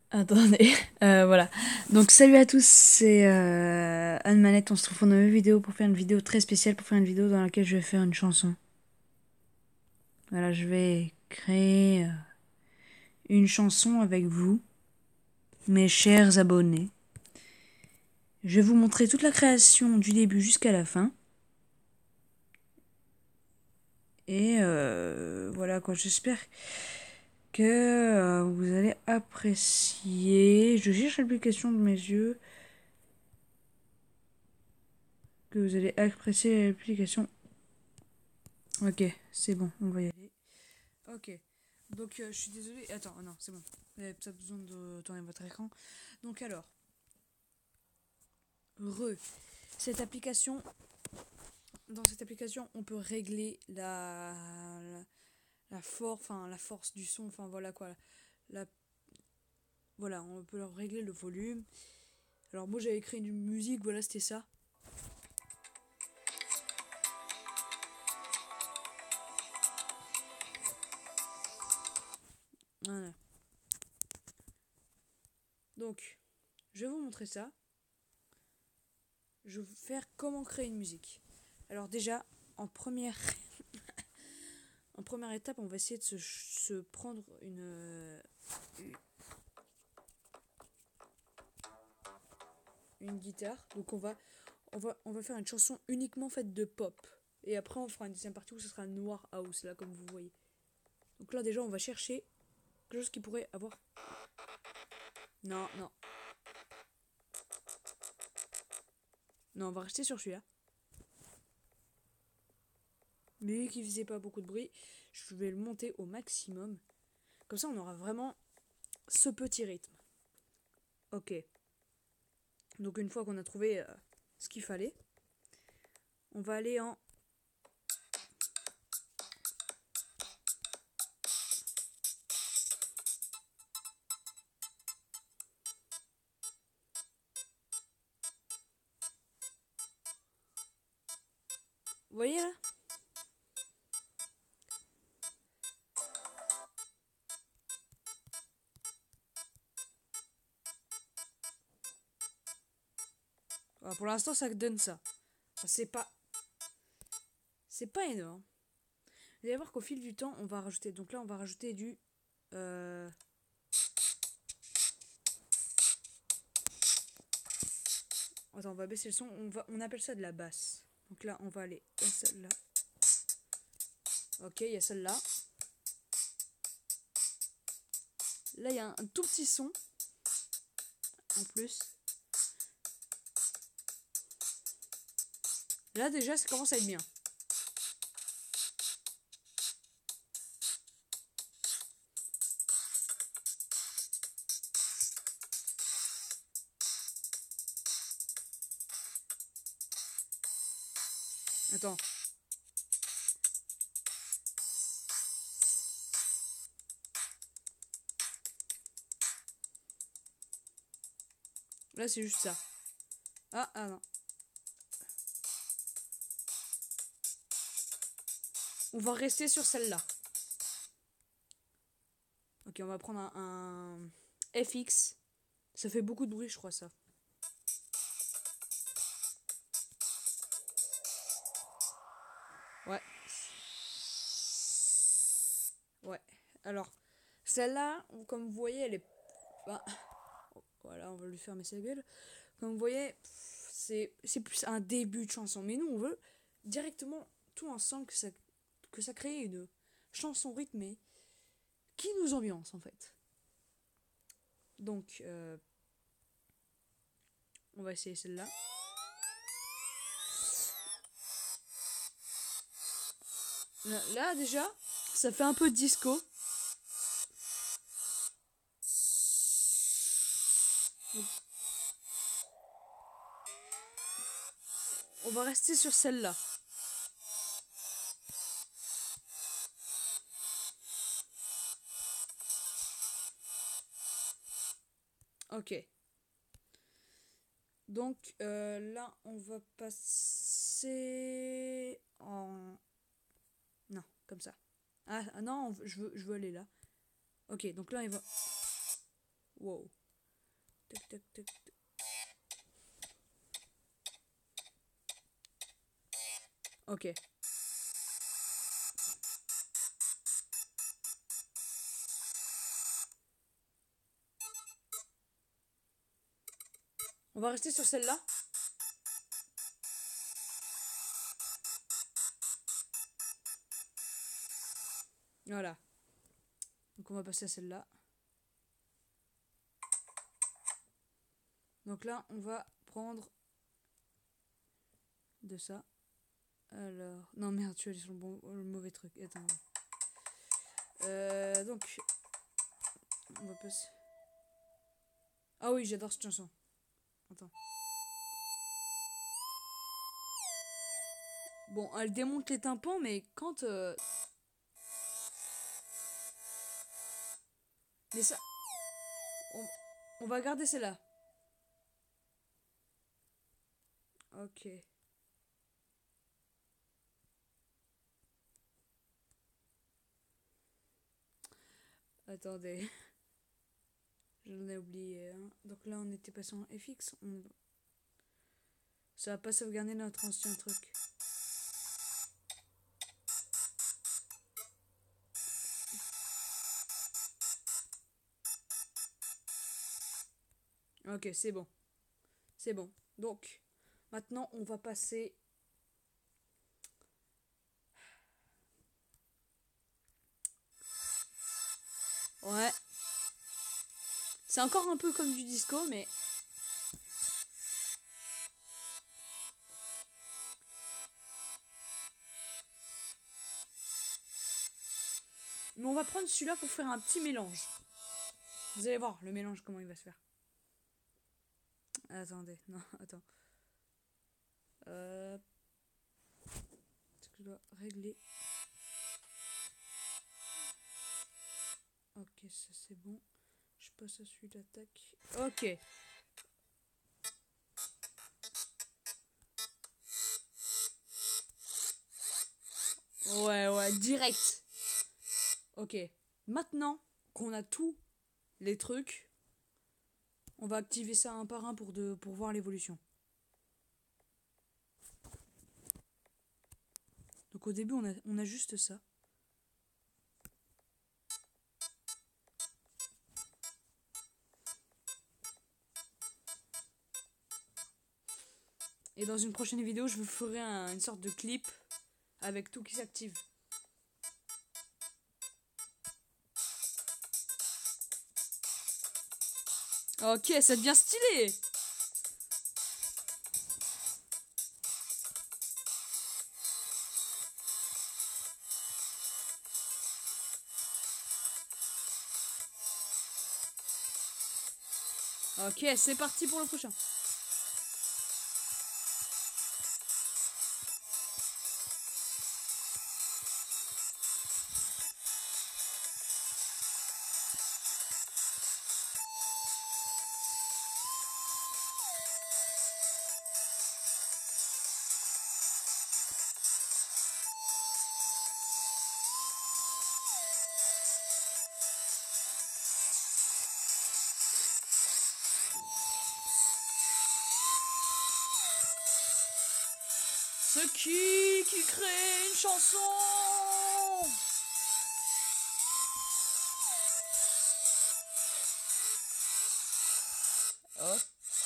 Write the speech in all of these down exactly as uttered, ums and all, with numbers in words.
Attendez, euh, voilà. Donc salut à tous, c'est euh, Anne Manette. On se trouve pour une nouvelle vidéo pour faire une vidéo très spéciale, pour faire une vidéo dans laquelle je vais faire une chanson. Voilà, je vais créer euh, une chanson avec vous, mes chers abonnés. Je vais vous montrer toute la création du début jusqu'à la fin. Et euh, voilà quoi, j'espère que euh, vous allez apprécier. Je cherche l'application de mes yeux. Que vous allez apprécier l'application. Ok, c'est bon, on va y aller. Ok, donc euh, je suis désolée. Attends, oh non, c'est bon. Vous avez peut-être besoin de tourner votre écran. Donc alors, re. Cette application, dans cette application, on peut régler la la, la force, enfin la force du son, enfin voilà quoi. La, voilà, on peut leur régler le volume. Alors moi j'avais créé une musique, voilà c'était ça. Voilà. Donc, je vais vous montrer ça. Je vais vous faire comment créer une musique. Alors déjà, en première En première étape, on va essayer de se, se prendre une, euh, une guitare. Donc on va, on, va, on va faire une chanson uniquement faite de pop. Et après, on fera une deuxième partie où ce sera noir house, là, comme vous voyez. Donc là, déjà, on va chercher quelque chose qui pourrait avoir... Non, non. Non, on va rester sur celui-là. Mais qui faisait pas beaucoup de bruit, je vais le monter au maximum. Comme ça, on aura vraiment ce petit rythme. Ok. Donc une fois qu'on a trouvé euh, ce qu'il fallait, on va aller en... Vous voyez là? Voilà, pour l'instant, ça donne ça. Enfin, c'est pas... C'est pas énorme. Vous allez voir qu'au fil du temps, on va rajouter. Donc là, on va rajouter du... Euh... Attends, on va baisser le son. On, va... on appelle ça de la basse. Donc là, on va aller à celle-là. Ok, il y a celle-là. Là, il y a un tout petit son. En plus. Là, déjà, ça commence à être bien. Attends. Là, c'est juste ça. Ah, ah non. On va rester sur celle-là. Ok, on va prendre un, un F X. Ça fait beaucoup de bruit, je crois, ça. Ouais. Ouais. Alors, celle-là, comme vous voyez, elle est... Bah, voilà, on va lui fermer sa gueule. Comme vous voyez, c'est, c'est plus un début de chanson. Mais nous, on veut directement, tout ensemble, que ça, que ça crée une chanson rythmée qui nous ambiance, en fait. Donc, euh, on va essayer celle-là. Là, là, déjà, ça fait un peu disco. Donc, on va rester sur celle-là. Ok. Donc euh, là, on va passer en... Non, comme ça. Ah, ah non, je veux, je veux aller là. Ok, donc là, il va... Wow. Tac, tac, tac, tac. Ok. On va rester sur celle-là. Voilà. Donc on va passer à celle-là. Donc là, on va prendre de ça. Alors... Non, merde, je suis allé sur le, bon, le mauvais truc. Attends. Euh, donc... On va passer... Ah oui, j'adore cette chanson. Attends. Bon, elle démonte les tympans, mais quand... Euh... Mais ça... On, on va garder celle-là. Ok. Attendez. J'en ai oublié un. Donc là, on était passé en F X. On... Ça va pas sauvegarder notre ancien truc. Ok, c'est bon. C'est bon. Donc, maintenant, on va passer... Ouais. C'est encore un peu comme du disco, mais... Mais on va prendre celui-là pour faire un petit mélange. Vous allez voir le mélange, comment il va se faire. Attendez, non, attends. Euh... Est-ce que je dois régler? Ok, ça c'est bon. Je passe à celui d'attaque. Ok. Ouais, ouais, direct. Ok. Maintenant qu'on a tous les trucs, on va activer ça un par un pour, de, pour voir l'évolution. Donc au début, on a, on a juste ça. Et dans une prochaine vidéo, je vous ferai un, une sorte de clip avec tout qui s'active. Ok, ça devient stylé. Ok, c'est parti pour le prochain. Ce qui qui crée une chanson. Hop.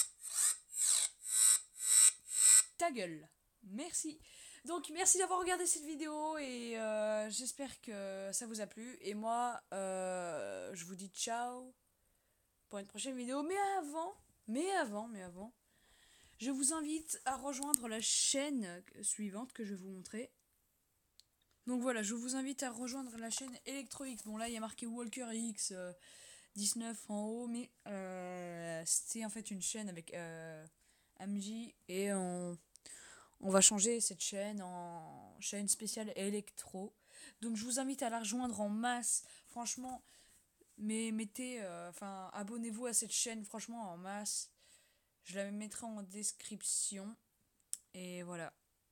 Ta gueule. Merci. Donc merci d'avoir regardé cette vidéo et euh, j'espère que ça vous a plu. Et moi, euh, je vous dis ciao pour une prochaine vidéo. Mais avant, mais avant, mais avant, je vous invite à rejoindre la chaîne suivante que je vais vous montrer. Donc voilà, je vous invite à rejoindre la chaîne ElectroX. Bon là, il y a marqué Walker X euh, dix-neuf en haut, mais euh, c'est en fait une chaîne avec euh, M J et on, on va changer cette chaîne en chaîne spéciale électro. Donc je vous invite à la rejoindre en masse. Franchement, mais mettez, euh, enfin abonnez-vous à cette chaîne franchement en masse. Je la mettrai en description et voilà.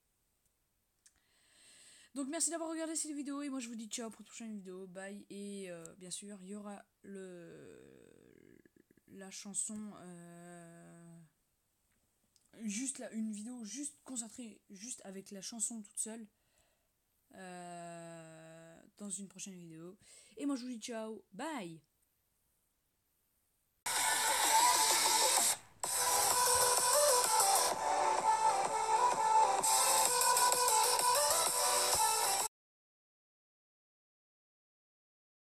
Donc merci d'avoir regardé cette vidéo et moi je vous dis ciao pour une prochaine vidéo, bye et euh, bien sûr il y aura le la chanson... Euh, juste là, une vidéo juste concentrée, juste avec la chanson toute seule. Euh, dans une prochaine vidéo. Et moi je vous dis ciao, bye.